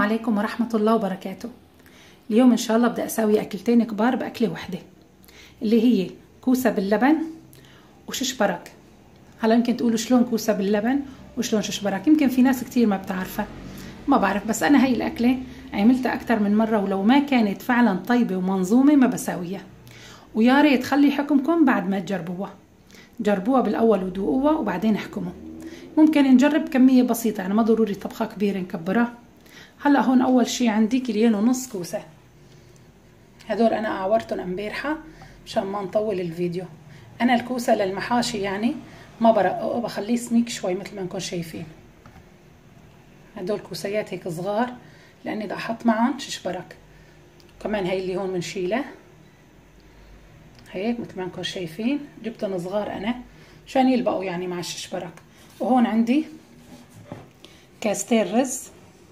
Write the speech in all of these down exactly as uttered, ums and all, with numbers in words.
عليكم ورحمة الله وبركاته. اليوم ان شاء الله بدي اسوي اكلتين كبار باكلة وحدة، اللي هي كوسة باللبن وششبرك. هلا يمكن تقولوا شلون كوسة باللبن وشلون ششبرك، يمكن في ناس كتير ما بتعرفها، ما بعرف، بس انا هي الاكلة عملتها اكتر من مرة، ولو ما كانت فعلا طيبة ومنظومة ما بساويها، ويا ريت خلي حكمكم بعد ما تجربوها. جربوها بالاول ودوقوها وبعدين احكموا. ممكن نجرب كمية بسيطة، يعني ما ضروري طبخة كبيرة نكبرها. هلا هون اول شي عندي كيلين ونص كوسة، هدول انا اعورتهم امبارحة مشان ما نطول الفيديو. انا الكوسة للمحاشي يعني ما برققه، بخليه سميك شوي مثل ما انكم شايفين. هدول كوسيات هيك صغار لاني بدي احط معهم ششبرك. كمان هي اللي هون بنشيلها هيك مثل ما انكم شايفين، جبتهم صغار انا مشان يلبقوا يعني مع الششبرك. وهون عندي كاستين رز،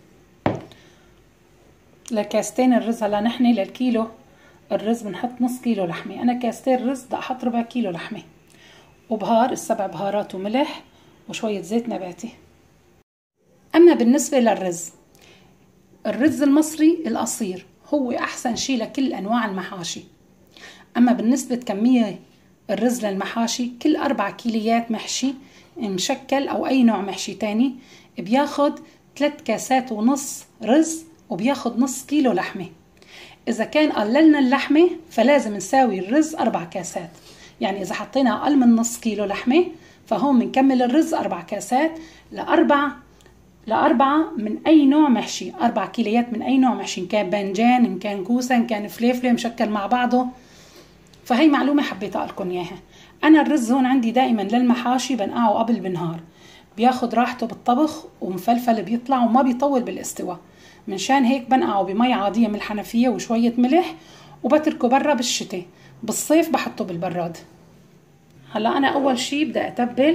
لكاستين الرز. هلا نحن للكيلو الرز بنحط نص كيلو لحمه، انا كاستين رز بدي احط ربع كيلو لحمه، وبهار السبع بهارات وملح وشويه زيت نباتي. اما بالنسبه للرز، الرز المصري القصير هو احسن شي لكل انواع المحاشي. اما بالنسبه كميه الرز للمحاشي، كل اربع كيليات محشي مشكل او اي نوع محشي تاني بياخد ثلاث كاسات ونص رز، وبياخد نص كيلو لحمه. اذا كان قللنا اللحمه فلازم نساوي الرز اربع كاسات، يعني اذا حطينا اقل من نص كيلو لحمه فهون بنكمل الرز اربع كاسات لاربع لاربعه من اي نوع محشي، اربع كيليات من اي نوع محشي، ان كان باذنجان، ان كان كوسه، ان كان فليفله مشكل مع بعضه. فهي معلومه حبيت اقلكم اياها. انا الرز هون عندي دائما للمحاشي بنقعه قبل بنهار، بياخد راحته بالطبخ ومفلفل بيطلع وما بيطول بالاستواء. منشان هيك بنقعه بمي عاديه من الحنفيه وشويه ملح، وبتركه برا بالشتاء. بالصيف بحطه بالبراد. هلا انا اول شي بدي اتبل،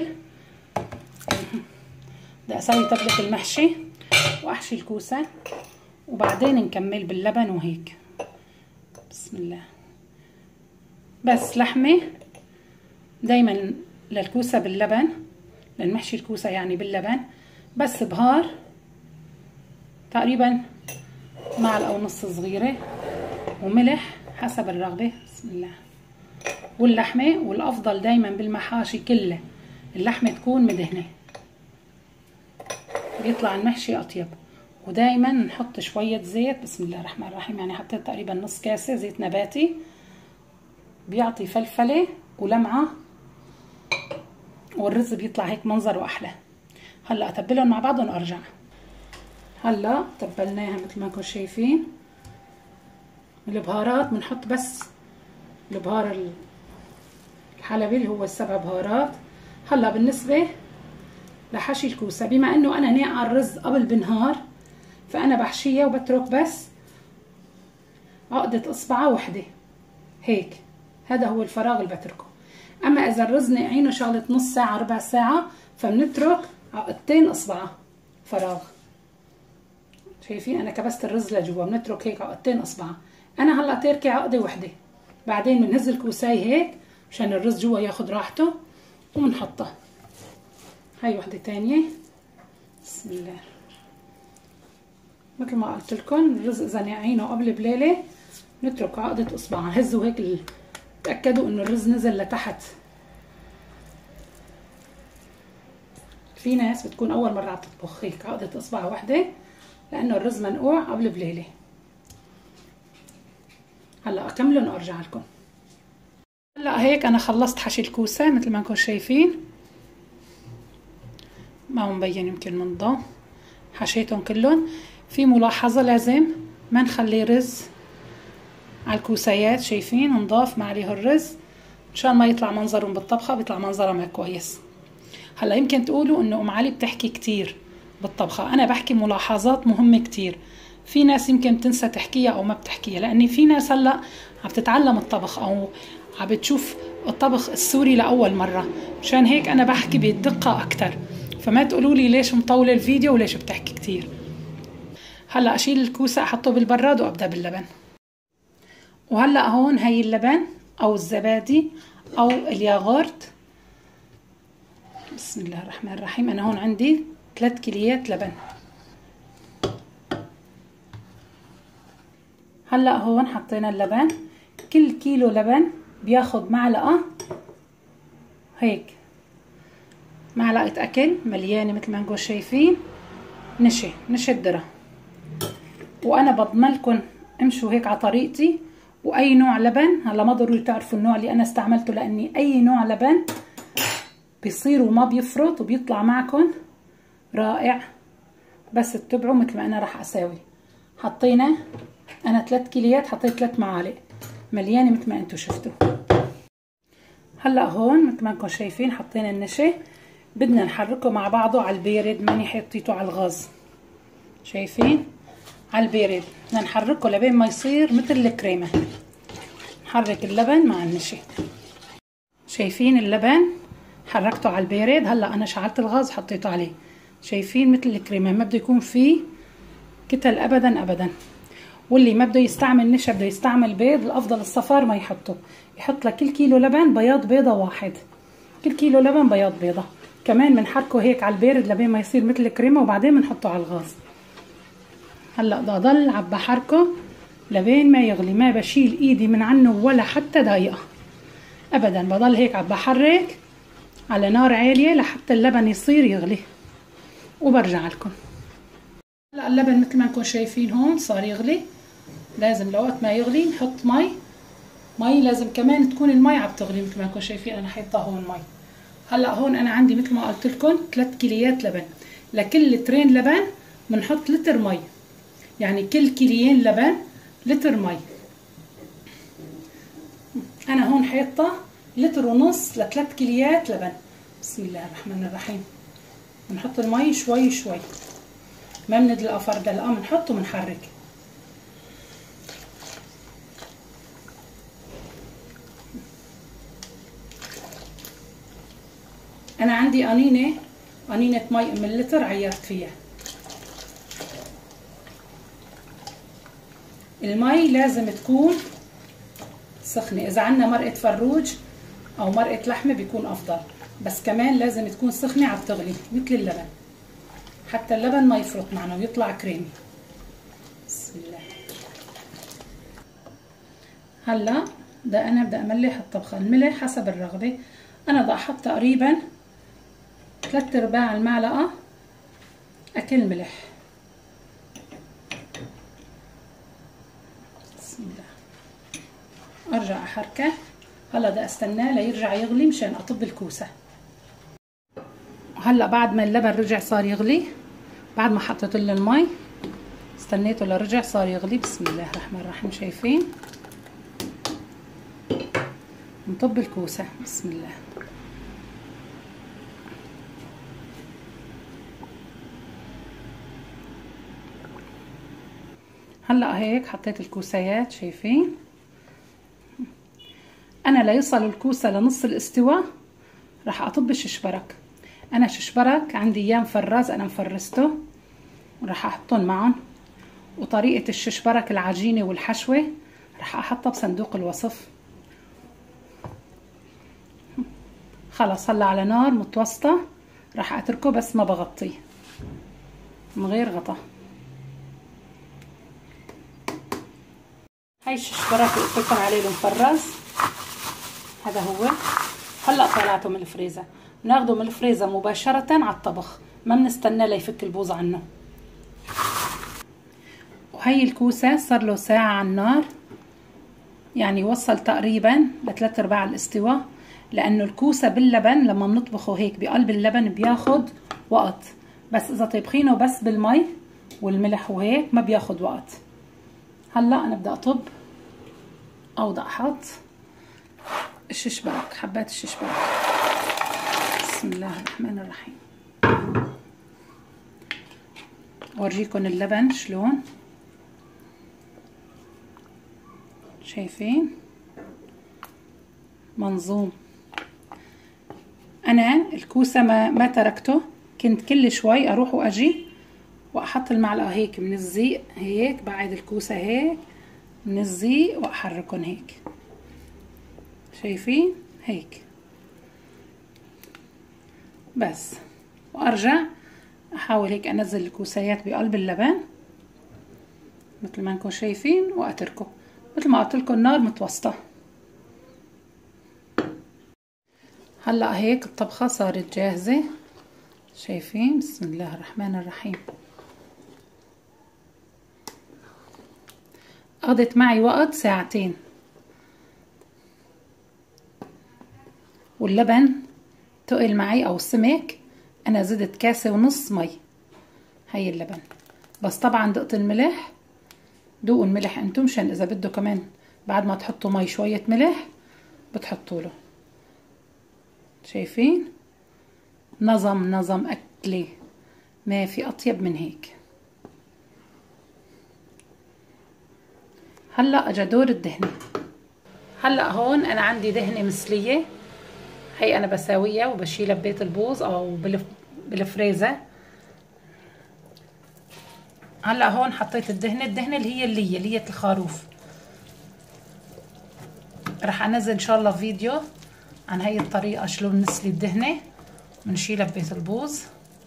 بدي اسوي تبله المحشي واحشي الكوسه، وبعدين نكمل باللبن وهيك. بسم الله. بس لحمه دايما للكوسه باللبن، للمحشي الكوسه يعني باللبن، بس بهار تقريبا معلقه ونص صغيره، وملح حسب الرغبه. بسم الله. واللحمه، والافضل دايما بالمحاشي كله اللحمه تكون مدهنه، بيطلع المحشي اطيب. ودايما نحط شويه زيت. بسم الله الرحمن الرحيم. يعني حطيت تقريبا نص كاسه زيت نباتي، بيعطي فلفله ولمعه، والرز بيطلع هيك منظره احلى. هلا اتبلهم مع بعضهم وارجع. هلا تبلناها مثل ما انكم شايفين. البهارات بنحط بس البهار الحلبي اللي هو السبع بهارات. هلا بالنسبه لحشي الكوسه، بما انه انا ناقعه الرز قبل بنهار فانا بحشيها وبترك بس عقده اصبعه وحده هيك، هذا هو الفراغ اللي بتركه. اما اذا الرز ناقعينه شغله نص ساعه ربع ساعه فبنترك عقدتين اصبعه فراغ. شايفين انا كبست الرز لجوا، بنترك هيك عقدتين اصبعه. انا هلا تاركه عقده وحده، بعدين بنهز الكوساي هيك مشان الرز جوا ياخد راحته وبنحطها. هاي وحده تانية. بسم الله. مثل ما قلت لكم الرز اذا ناقعينه قبل بليله نترك عقده اصبع، هزوا هيك تاكدوا انه الرز نزل لتحت. في ناس بتكون اول مره عم تطبخ هيك عقده اصبع وحده لانه الرز منقوع قبل بليله. هلا اكملهم وارجع لكم. هلا هيك انا خلصت حشي الكوسه مثل ما انكم شايفين، ما هو مبين يمكن من الضوء، حشيتهم كلهم. في ملاحظه لازم ما نخلي رز على الكوسيات، شايفين نضاف ما عليه الرز مشان ما يطلع منظرهم بالطبخه، بيطلع منظرها ما كويس. هلا يمكن تقولوا انه ام علي بتحكي كتير بالطبخه، انا بحكي ملاحظات مهمه كتير. في ناس يمكن تنسى تحكيها او ما بتحكيها، لاني في ناس هلا عم تتعلم الطبخ او عم بتشوف الطبخ السوري لاول مره، مشان هيك انا بحكي بدقه اكتر. فما تقولوا لي ليش مطوله الفيديو وليش بتحكي كتير. هلا اشيل الكوسه احطه بالبراد وابدا باللبن. وهلا هون هي اللبن او الزبادي او الياغورت. بسم الله الرحمن الرحيم. انا هون عندي ثلاث كيليات لبن. هلا هون حطينا اللبن. كل كيلو لبن بياخد معلقة هيك، معلقة اكل مليانة مثل ما نقول شايفين نشا، نشا الذرة. وانا بضمنكم امشوا هيك على طريقتي. واي نوع لبن، هلا ما ضروري تعرفوا النوع اللي انا استعملته لاني اي نوع لبن بيصير وما بيفرط وبيطلع معكم رائع، بس اتبعوا مثل ما انا راح اساوي. حطينا انا ثلاث كيليات، حطيت ثلاث معالق مليانه مثل ما انتم شفتوا. هلا هون مثل ما انكم شايفين حطينا النشا، بدنا نحركه مع بعضه على البارد، ماني حطيته على الغاز. شايفين على البارد بدنا نحركه لبين ما يصير مثل الكريمه. نحرك اللبن مع النشا. شايفين اللبن حركته على البارد. هلا انا شعلت الغاز حطيته عليه. شايفين مثل الكريمه، ما بده يكون فيه كتل ابدا ابدا. واللي ما بده يستعمل نشا بده يستعمل بيض، الافضل الصفار ما يحطه، يحط لكل كيلو لبن بياض بيضه واحد. كل كيلو لبن بياض بيضه. كمان بنحركه هيك على البارد لبين ما يصير مثل الكريمه، وبعدين بنحطه على الغاز. هلا بدي اضل عم بحركه لبين ما يغلي، ما بشيل ايدي من عنه ولا حتى دقيقه ابدا، بضل هيك عم بحرك على نار عاليه لحتى اللبن يصير يغلي وبرجع لكم. هلا اللبن مثل ما انكم شايفين هون صار يغلي. لازم لوقت ما يغلي نحط مي. مي لازم كمان تكون المي عم تغلي مثل ما انكم شايفين انا حاطه هون مي. هلا هون انا عندي مثل ما قلت لكم ثلاث كيليات لبن. لكل لترين لبن بنحط لتر مي، يعني كل كيليين لبن لتر مي. انا هون حاطه لتر ونص لثلاث كيليات لبن. بسم الله الرحمن الرحيم. بنحط المي شوي شوي، ما بندلقه فردلقه، بنحطه بنحرك. انا عندي قنينه قنينه مي من اللتر عيرت فيها. المي لازم تكون سخنه، اذا عندنا مرقه فروج او مرقه لحمه بيكون افضل، بس كمان لازم تكون سخنه عم تغلي مثل اللبن، حتى اللبن ما يفرط معنا ويطلع كريمي. بسم الله. هلا بدي انا بدي املح الطبخه. الملح حسب الرغبه. انا بدي احط تقريبا ثلاث ارباع المعلقه اكل ملح. بسم الله. ارجع احركه. هلا بدي استناه ليرجع يغلي مشان اطب الكوسه. هلا بعد ما اللبن رجع صار يغلي، بعد ما حطيت له المي استنيته لرجع صار يغلي. بسم الله الرحمن الرحيم. شايفين نطب الكوسه. بسم الله. هلا هيك حطيت الكوسيات. شايفين انا ليصل الكوسه لنص الاستواء راح اطب الششبرك. انا ششبرك عندي ايام فراز انا مفرسته، راح احطهم معهم. وطريقه الششبرك العجينه والحشوه راح احطها بصندوق الوصف. خلص هلا على نار متوسطه راح اتركه، بس ما بغطيه، من غير غطا. هاي الششبرك اللي قلت لكم عليه المفرز هذا هو. هلا طلعته من الفريزر، بناخده من الفريزر مباشره على الطبخ، ما بنستنى ليفك البوز عنه. وهي الكوسه صار له ساعه على النار، يعني وصل تقريبا لثلاث ارباع الاستواء، لانه الكوسه باللبن لما بنطبخه هيك بقلب اللبن بياخد وقت، بس اذا طيبخينه بس بالمي والملح وهيك ما بياخد وقت. هلا انا بدي اطب او بدي احط الششبرك، حبات الششبرك. بسم الله الرحمن الرحيم. اورجيكم اللبن شلون. شايفين منظوم. انا الكوسه ما ما تركته، كنت كل شوي اروح واجي واحط المعلقه هيك من الزيق، هيك بعد الكوسه هيك من الزيق واحركهم هيك. شايفين هيك بس. وارجع احاول هيك انزل الكوسيات بقلب اللبن مثل مثل ما انكم شايفين، واتركه مثل ما قلت لكم النار متوسطه. هلا هيك الطبخه صارت جاهزه، شايفين؟ بسم الله الرحمن الرحيم. قضت معي وقت ساعتين، واللبن تقل معي او سمك، انا زدت كاسه ونص مي. هي اللبن بس. طبعا دقت الملح، دوقوا الملح انتم مشان اذا بده كمان بعد ما تحطوا مي شويه ملح بتحطوا له. شايفين؟ نظم نظم اكله، ما في اطيب من هيك. هلا اجى دور الدهنه. هلا هون انا عندي دهنه مسليه، هي انا بساويها وبشيلها ببيت البوظ او بالف... بالفريزر. هلا هون حطيت الدهنه، الدهنه اللي هي الليه ليه الخروف. رح انزل ان شاء الله فيديو عن هي الطريقه شلون نسلي الدهنه ونشيلها ببيت البوظ.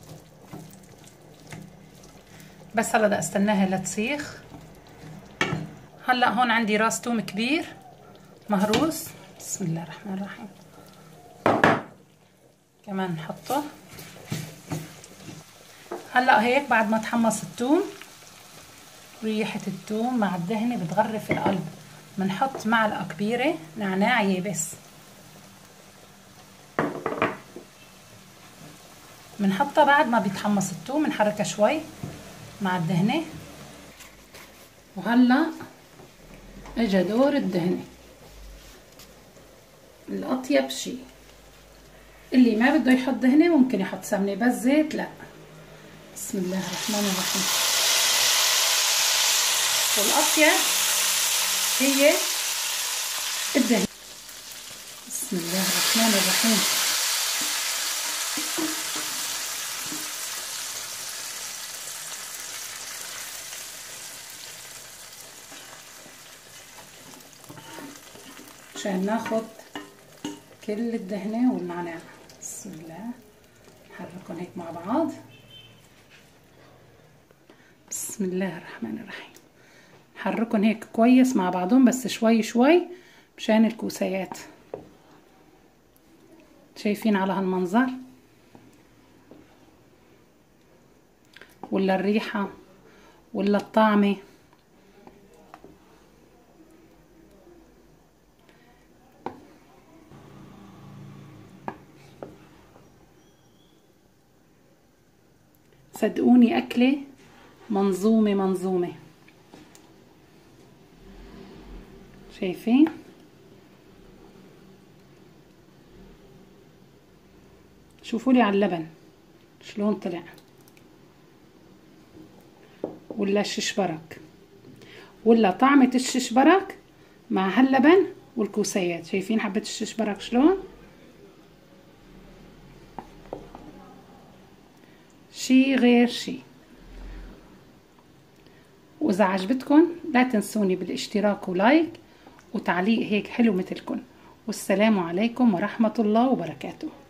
بس هلا بدي استناها لتسيخ. هلا هون عندي راس توم كبير مهروس، بسم الله الرحمن الرحيم، كمان نحطه. هلا هيك بعد ما تحمص الثوم، ريحه الثوم مع الدهنه بتغرف القلب، بنحط معلقه كبيره نعناع يابس، بنحطها بعد ما بيتحمص الثوم، بنحركها شوي مع الدهنه. وهلا اجى دور الدهنه الاطيب شي. اللي ما بده يحط دهنه ممكن يحط سمنه، بس زيت لا. بسم الله الرحمن الرحيم. والاطيب هي الدهنه. بسم الله الرحمن الرحيم. عشان ناخد كل الدهنه والنعناع. بسم الله، نحركهم هيك مع بعض. بسم الله الرحمن الرحيم. نحركهم هيك كويس مع بعضهم، بس شوي شوي مشان الكوسيات. شايفين على هالمنظر؟ ولا الريحه ولا الطعمه. صدقوني أكلة منظومة منظومة. شايفين؟ شوفوا لي على اللبن شلون طلع، ولا الششبرك، ولا طعمة الششبرك مع هاللبن والكوسيات. شايفين حبة الششبرك شلون؟ شي غير شي. واذا عجبتكم لا تنسوني بالاشتراك ولايك وتعليق هيك حلو مثلكم. والسلام عليكم ورحمة الله وبركاته.